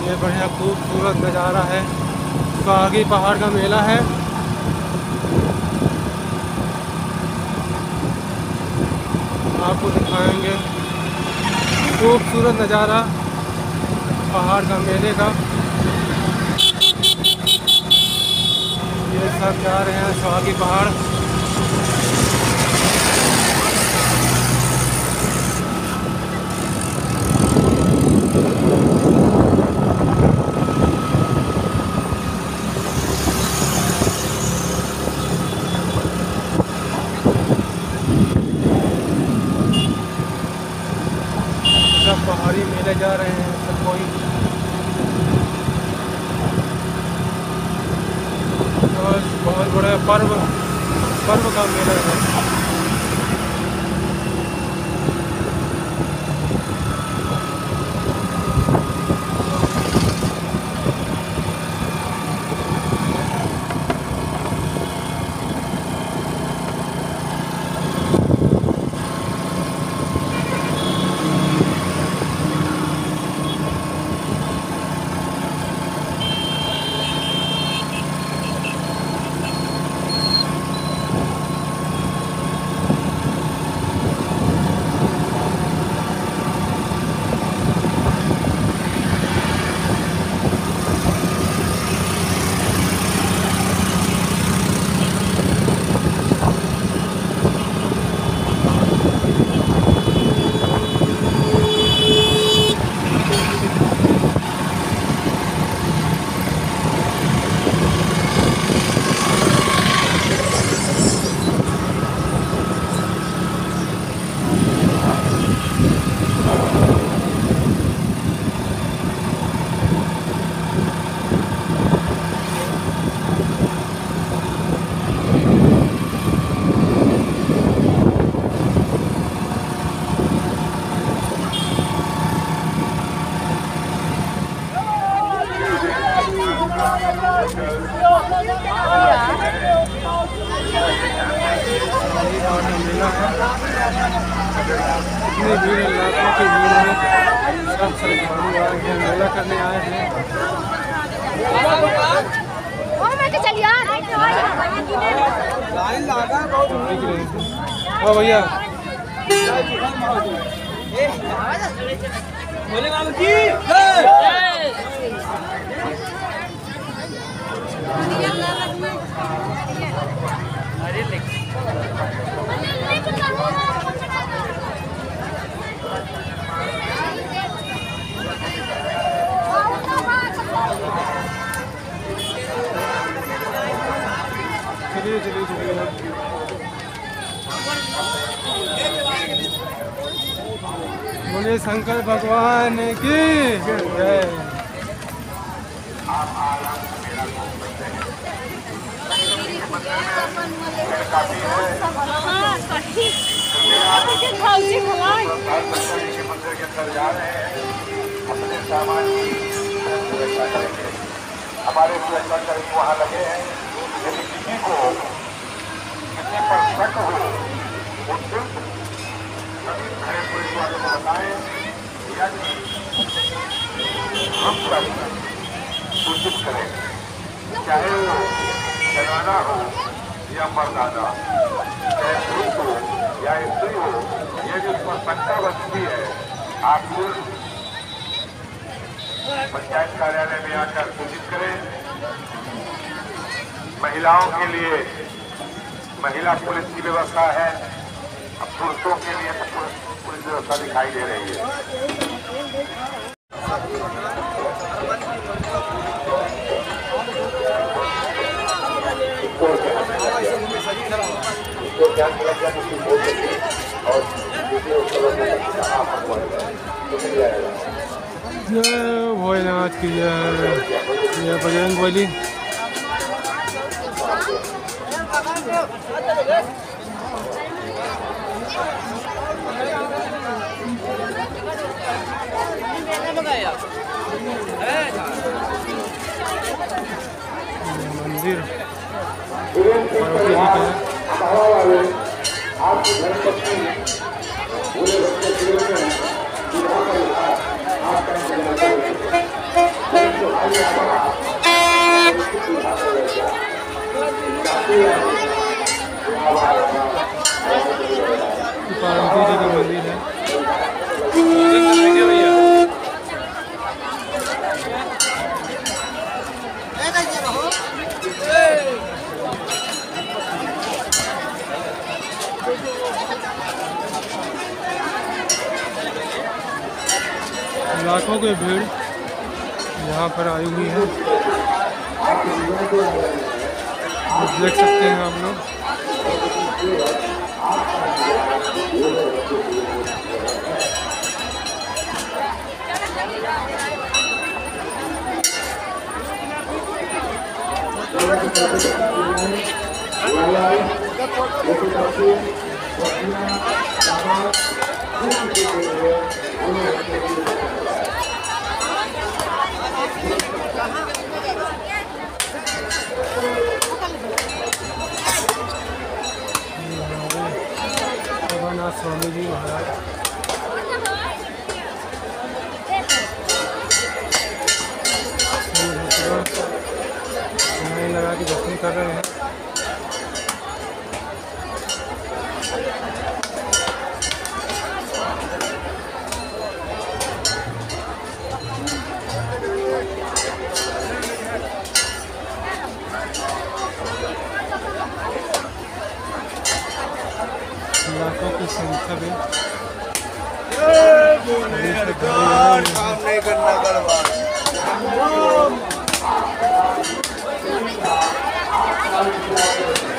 ये बढ़िया खूबसूरत नज़ारा है। सुहागी पहाड़ का मेला है। आपको दिखाएंगे खूबसूरत नज़ारा पहाड़ का मेले का। ये सब जा रहे हैं सुहागी पहाड़। सब पहाड़ी मेले जा रहे हैं सब कोई। बहुत बड़ा पर्व का मेला है। इतनी भीड़ है, लाखों की भीड़ है। सब श्रद्धालु आए हैं, मेला करने आए हैं। ओ भैया चलिए। बोलिए शंकर भगवान की जय। हमारे सुरक्षाकर्मी वहाँ लगे हैं। यदि किसी को किसी पर शक हो वो सिर्फ सभी खड़े पुलिस वालों को बताएं या हम सब सूचित करें, चाहे वो जनाना हो या मर्दाना, चाहे पुरुष हो या स्त्री हो। यदि उस पर शंका बनती है आप पंचायत कार्यालय में आकर सूचित करें। महिलाओं के लिए महिला पुलिस की व्यवस्था है। अब पुरुषों के लिए तो पुलिस व्यवस्था दिखाई दे रही है। जय भोलेनाथ की जय बजरंग बली। मंदिर आपकी पार्वती जी का मंदिर है। लाखों की भीड़ यहाँ पर आई हुई है, देख सकते हैं आप लोग। स्वामी जी महाराज लाइन लगा के दर्शन कर रहे हैं। लाखों की संख्या में काम नहीं करना गड़बड़।